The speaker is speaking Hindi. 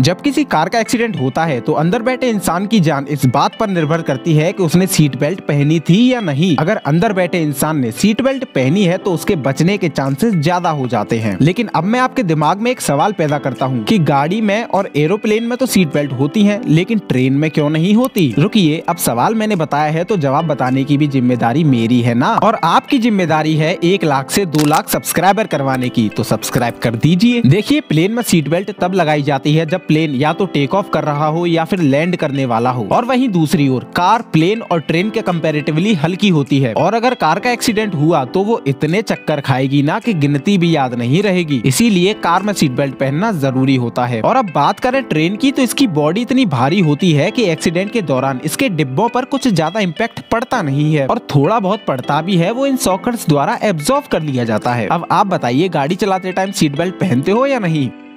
जब किसी कार का एक्सीडेंट होता है तो अंदर बैठे इंसान की जान इस बात पर निर्भर करती है कि उसने सीट बेल्ट पहनी थी या नहीं। अगर अंदर बैठे इंसान ने सीट बेल्ट पहनी है तो उसके बचने के चांसेस ज्यादा हो जाते हैं। लेकिन अब मैं आपके दिमाग में एक सवाल पैदा करता हूँ कि गाड़ी में और एरोप्लेन में तो सीट बेल्ट होती है, लेकिन ट्रेन में क्यों नहीं होती? रुकिए, अब सवाल मैंने बताया है तो जवाब बताने की भी जिम्मेदारी मेरी है ना। और आपकी जिम्मेदारी है 1 लाख से 2 लाख सब्सक्राइबर करवाने की, तो सब्सक्राइब कर दीजिए। देखिए, प्लेन में सीट बेल्ट तब लगाई जाती है जब प्लेन या तो टेक ऑफ कर रहा हो या फिर लैंड करने वाला हो। और वहीं दूसरी ओर कार प्लेन और ट्रेन के कंपैरेटिवली हल्की होती है, और अगर कार का एक्सीडेंट हुआ तो वो इतने चक्कर खाएगी ना कि गिनती भी याद नहीं रहेगी। इसीलिए कार में सीट बेल्ट पहनना जरूरी होता है। और अब बात करें ट्रेन की, तो इसकी बॉडी इतनी भारी होती है कि एक्सीडेंट के दौरान इसके डिब्बों पर कुछ ज्यादा इम्पैक्ट पड़ता नहीं है, और थोड़ा बहुत पड़ता भी है वो इन सॉकेट्स द्वारा एब्जॉर्ब कर लिया जाता है। अब आप बताइए, गाड़ी चलाते टाइम सीट बेल्ट पहनते हो या नहीं?